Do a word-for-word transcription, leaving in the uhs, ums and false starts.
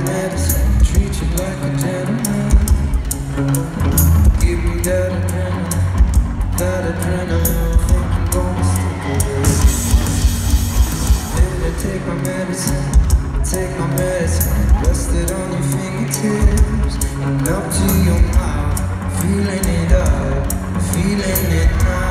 medicine, treat you like a gentleman. Give me that adrenaline, that adrenaline. Think I'm gonna stick with it. Baby, take my medicine, take my medicine. Rest it on your fingertips and up to your mouth. Feeling it up, feeling it now.